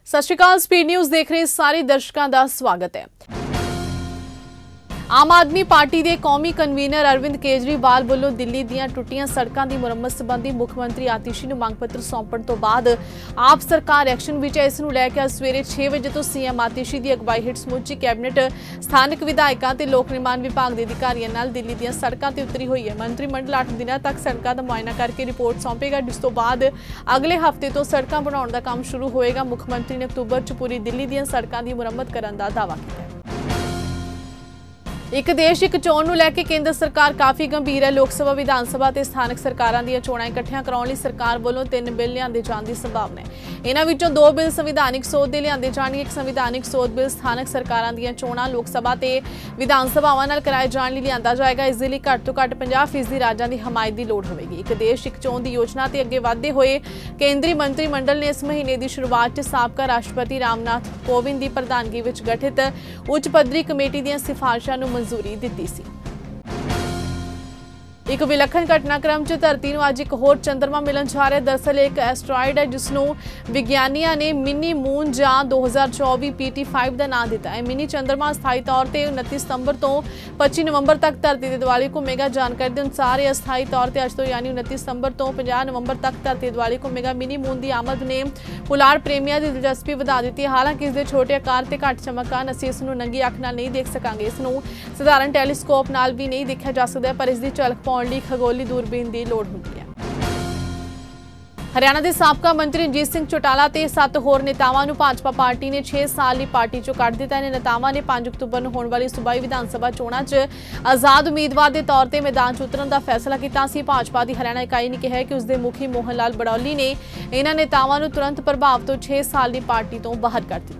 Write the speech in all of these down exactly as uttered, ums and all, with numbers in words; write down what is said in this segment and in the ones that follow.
सत श्री अकाल। Speed news देख रहे सारे दर्शकों का स्वागत है। आम आदमी पार्टी के कौमी कन्वीनर अरविंद केजरीवाल वालों दिल्ली दीयां टुटियां सड़कों की मुरम्मत संबंधी मुख्यमंत्री आतिशी नूं मंग पत्र सौंपण तो बाद आप सरकार एक्शन विच है। इस नूं लैके अज सवेरे छे बजे तो सीएम आतिशी की अगवाई हेठ समूची कैबिनेट स्थानक विधायकों ते लोक निर्माण विभाग के अधिकारियों नाल दिल्ली दीयां सड़कों ते उतरी हुई है। मंत्रिमंडल आठ दिनों तक सड़कों का मुआयना करके रिपोर्ट सौंपेगा, जिस तो बाद अगले हफ्ते तो सड़कों बनाने का काम शुरू होएगा। मुख्यमंत्री ने अक्तूबर च पूरी दिल्ली दीयां सड़कों की मुरम्मत करने का दावा किया। एक देश एक चोण नूं लैके केंद्र सरकार काफ़ी गंभीर है। लोक सभा विधान सभा ते स्थानक सरकारां दीयां चोणां इकट्ठियां कराउण लई सरकार वालों तीन बिल लिआंदे जाण दी संभावना है। इन्हां विचों दो बिल संविधानिक सोध दे लिआंदे जाणगे। एक संविधानिक सोध बिल स्थानक सरकारां दीयां चोणां लोक सभा ते विधान सभावां नाल कराए जाण लई लिआंदा जाएगा। इस दे लई घੱਟ ਤੋਂ ਘੱਟ पचास फीसदी राज्यां दी हमायत दी लोड़ होवेगी। एक देश एक चोण दी योजना ते अगे वधदे होए केंद्रीय मंत्रिमंडल ने इस महीने की शुरुआत च साबका राष्ट्रपति रामनाथ कोविंद की प्रधानगी विच गठित उच्च पद्धरी कमेटी दीयां सिफारिशां नूं मंजूरी दित्ती सी। एक विलखण घटनाक्रम च धरती नूं अज एक होर चंद्रमा मिलन जा रहा है। दरअसल एक एस्ट्रॉइड है जिसनूं विग्यानियों ने मिनी मून जां दो हज़ार चौबीस पी टी फाइव का नाम दिता है। मिनी चंद्रमा अस्थाई तौर पर उनतीस सितंबर तो पच्चीस नवंबर तक धरती के दुआले घूमेगा। जानकारी के अनुसार यह अस्थाई तौर पर अज तो यानी उनतीस सितंबर तो पचास नवंबर तक धरती के दुआले घूमेगा। मिनी मून की आमद ने पुलाड़ प्रेमियों की दिलचस्पी वधा दी है। हालांकि इसके छोटे आकार से घट चमक कारण असीं इसनूं नंगी अख नाल नहीं देख सकांगे। इसनूं साधारण टैलीस्कोप नाल भी नहीं देखा जा सकता, पर इसकी झलक पाउण लई खगोली दूरबीन की लोड़ होंदी है। हरियाणा के साबका मंत्री रणजीत सिंह चौटाला ते सत्त होर नेतावां नूं भाजपा पार्टी ने छे साल की पार्टी चों कढ दिता है। नेतावां ने पांच अक्तूबर नूं होण वाली सूबाई विधान सभा चोणां च आजाद उम्मीदवार के तौर पर मैदान च उतरन का फैसला किया सी। भाजपा की हरियाणा इकाई ने कहा कि उसके मुखी मोहन लाल बड़ौली ने इन्हां नेतावां नूं तुरंत प्रभाव तो छे साल की पार्टी तो बाहर कर दिता।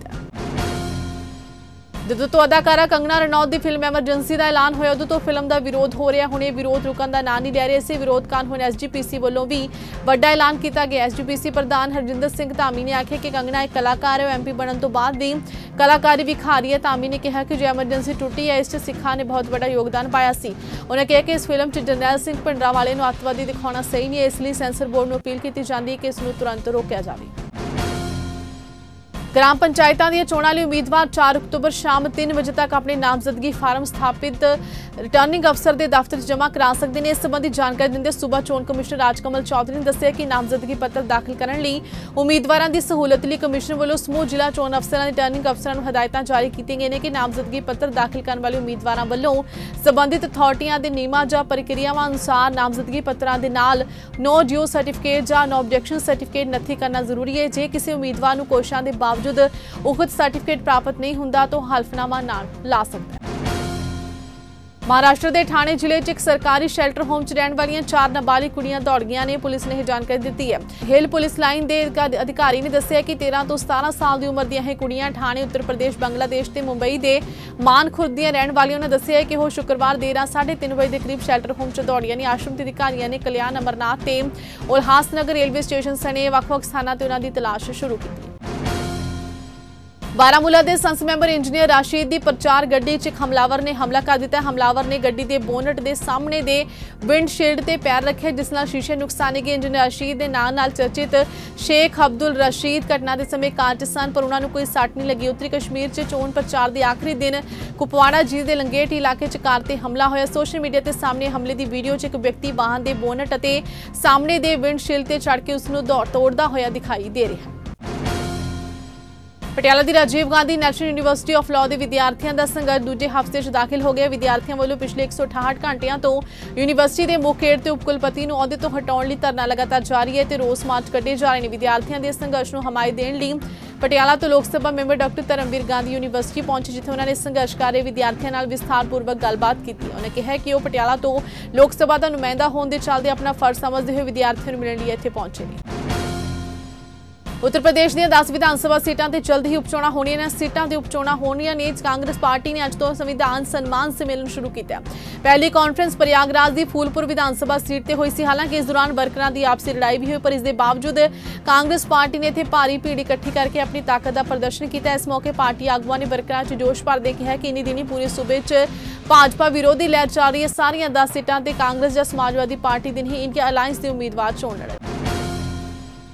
जदों तो अदाकारा कंगना रनौत की फिल्म एमरजेंसी का ऐलान होया उदों तो फिल्म का विरोध हो रहा। हुणे विरोध रुकण का नाम नहीं ले रहे। इसे विरोध कारण हुण एस जी पी सी वालों भी वड्डा ऐलान किया गया। एस जी पी सी प्रधान हरजिंदर सिंह धामी ने आख्या कि कंगना एक कलाकार है, एम पी बनने तो बाद भी कलाकारी विखा रही है। धामी ने कहा कि जो एमरजेंसी टुटी है इस सिखा ने बहुत बड़ा योगदान पाया सी। उन्होंने कहा कि इस फिल्म च जरनैल सिंह भिंडरांवाले नूं अतवादी दिखाना सही नहीं है, इसलिए सेंसर बोर्ड नूं अपील की जाती है कि इसनूं तुरंत रोकिया जाए। ग्राम पंचायतों दी चोणां लई उम्मीदवार चार अक्तूबर शाम तीन बजे तक अपने नामजदगी फार्म स्थापित रिटर्निंग अफसर के दफ्तर जमा करा सकते हैं। इस संबंधी जानकारी देंदे सूबा चोण कमिश्नर राजकमल चौधरी ने दस्सिया कि नामजदगी पत्र दाखिल करने लई उम्मीदवारों की सहूलत लई कमिश्नर वालों समूह जिला चोण अफसरां रिटर्निंग अफसरां नूं हदायतां जारी की गई हैं कि नामजदगी पत्र दाखिल करने वाले उम्मीदवारों वालों संबंधित अथॉरिटियां दे नियमां जां प्रक्रियावां अनुसार नामजदगी पत्रां दे नाल नो ड्यू सर्टिफिकेट जां नो ऑब्जेक्शन सर्टिफिकेट नथी करना जरूरी है। जे किसी उम्मीदवार नूं कोशिशां दे बावजूद उक्त सर्टिफिकेट प्राप्त नहीं हुंदा तो हल्फनामा ना ला सकता है। महाराष्ट्र के ठाणे जिले च एक सरकारी शैल्टर होम च रहने वाली चार नाबालिग कुड़ियां दौड़ गई ने पुलिस ने यह जानकारी दी है। हिल पुलिस लाइन के अधिकारी ने दस्सिया कि तेरह तो सतारह साल की उम्र दी कुड़ियां ठाणे उत्तर प्रदेश बांग्लादेश ते मुंबई के मानखुर्द दी रहने वाली। उन्होंने दस्सिया कि वह शुक्रवार देर रात साढ़े तीन बजे के करीब शैल्टर होम च दौड़ियां ने। आश्रम के अधिकारियों ने कल्याण अमरनाथ ते उल्हासनगर रेलवे स्टेशन सने वख-वख स्थानों ते उन्हां दी तलाश शुरू की। बारामूला के संसद मैंबर इंजीनियर राशिद की प्रचार गड्डी च हमलावर ने हमला कर दिता। हमलावर ने गड्डी के बोनट के सामने के विंडशील्ड से पैर रखे, जिस नाल शीशे नुकसाने गए। इंजीनियर राशिद के नाम नाल चर्चित शेख अब्दुल रशीद घटना के समय कार च सन, पर उन्होंने कोई सट नहीं लगी। उत्तरी कश्मीर च चोण प्रचार के आखिरी दिन कुपवाड़ा झील के लंगेट इलाके च कार से हमला होया। सोशल मीडिया के सामने हमले की वीडियो च एक व्यक्ति वाहन के बोनट और सामने के विंडशील्ड से चढ़ के उसनूं दौड़ तोड़ता होया दिखाई दे रहा है। पटियाला की Rajiv Gandhi national university of law के विद्यार्थियों का संघर्ष दूजे हफ्ते च दाखिल हो गया। विद्यार्थियों वालों पिछले एक सौ अठाहठ घंटिया तो यूनिवर्सिटी के मुख गेट ते उपकुलपति नूं अहुदे तो हटाउण लई धरना लगातार जारी है तो रोस मार्च कड्ढे जा रहे हैं। विद्यार्थियों के संघर्ष नूं हमायत देण लई पटियाला तो Lok Sabha member doctor Dharamvir Gandhi university पहुंचे, जिथे उन्होंने संघर्ष कर रहे विद्यार्थियों नाल विस्तारपूर्वक गलबात की। उन्होंने कहा कि वह पटियाला तो लोक सभा का नुमाइंदा होने के चलते अपना फर्ज समझते हुए विद्यार्थियों को मिलने लिए इत्थे पहुंचे ने। उत्तर प्रदेश दी दस विधानसभा सीटां ते जल्द ही उपचोणां होणीआं ने। सीटां ते उपचोणां होणीआं ने। कांग्रेस पार्टी ने अज तो संविधान सम्मान सम्मेलन शुरू किया। पहली कॉन्फ्रेंस प्रयागराज की फूलपुर विधानसभा सीट ते हुई सी। हालांकि इस दौरान वर्करां दी आपसी लड़ाई भी हुई, पर इसके बावजूद कांग्रेस पार्टी ने इत्थे भारी भीड़ इकट्ठी करके अपनी ताकत का प्रदर्शन किया। इस मौके पार्टी आगुआं ने वर्करां च जोश भरदे कहा कि इन्हीं दिनी पूरे सूबे च भाजपा विरोधी लहर चल रही है। सारियां दस सीटां ते कांग्रेस या समाजवादी पार्टी दिन ही इनके अलायंस के उम्मीदवार चोण लड़े।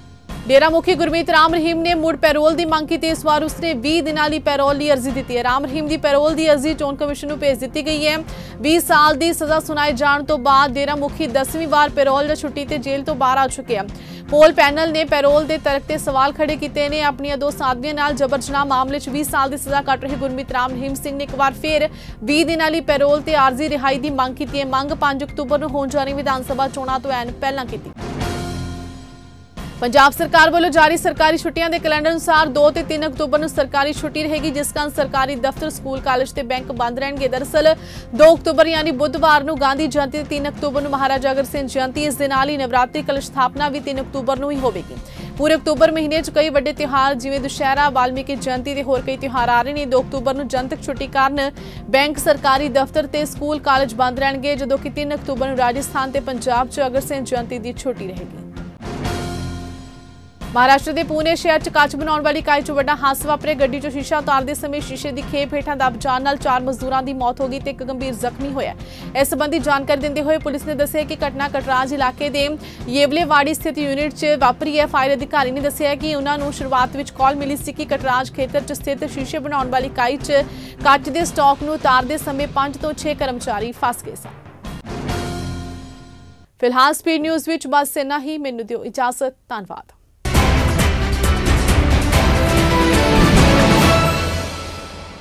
डेरा मुखी गुरमीत राम रहीम ने मुड़ पैरोल की मांग की। इस बार उसने बीस दिनों की पैरोल की अर्जी दी है। राम रहीम की पैरोल की अर्जी चोन कमिशन को भेज दी गई है। बीस साल की सज़ा सुनाए जाने तो बाद डेरा मुखी दसवीं बार पैरोल या छुट्टी ते जेल तो बाहर आ चुके हैं। पोल पैनल ने पैरोल के तर्क ते सवाल खड़े किए ने। अपन दो साथियों नाल जबर जनाह मामले च बीस साल की सज़ा कट रहे गुरमीत राम रहीम सिंह ने एक बार फिर बीस दिनों की पैरोल ते आरजी रिहाई की मांग की है। मंग पांच अक्तूबर को होने जा रही विधान सभा चोणां तो ऐन पहलां की। पंजाब सरकार वालों जारी सरकारी छुट्टियां के कैलेंडर अनुसार दो ते तीन अक्तूबर को सरकारी छुट्टी रहेगी, जिस कारण सरकारी दफ्तर, स्कूल, कॉलेज ते बैंक बंद रहेंगे। दरअसल दो अक्तूबर यानी बुधवार को गांधी जयंती, तीन अक्तूबर को महाराजा अग्रसेन जयंती, इस दिन नाल ही नवरात्रि कलश स्थापना भी तीन अक्तूबर को ही होगी। पूरे अक्तूबर महीने च कई वड्डे त्योहार जिवें दुशहरा, वाल्मीकि जयंती ते होर कई त्योहार आ रहे हैं। दो अक्तूबर को जनतक छुट्टी कारण बैंक, सरकारी दफ्तर ते स्कूल, कॉलेज बंद रहेंगे, जदों कि तीन अक्तूबर को राजस्थान ते पंजाब च अग्रसेन जयंती की छुट्टी रहेगी। महाराष्ट्र के पुणे शहर च कच बनाने वाली इकाई च वड्डा हादसा वापरिया। गड्डी चों शीशा उतारते समय शीशे की खेप हेठां दब जाण नाल चार मजदूरों की मौत हो गई ते एक गंभीर जख्मी होया। इस संबंधी जानकारी देंदे हुए पुलिस ने दस्सिया कि घटना कटराज इलाके के येवलेवाड़ी स्थित यूनिट च वापरी है। फायर अधिकारी ने दस्सिया कि उन्हां नूं शुरुआत विच कॉल मिली सी कि कटराज खेतर च स्थित शीशे बनाने वाली इकाई च कच के स्टॉक नूं उतारते समय पांच तो छे कर्मचारी फस गए सन। फिलहाल स्पीड न्यूज़ विच बस इन्ना ही। मैनूं दिओ इजाजत। धन्नवाद।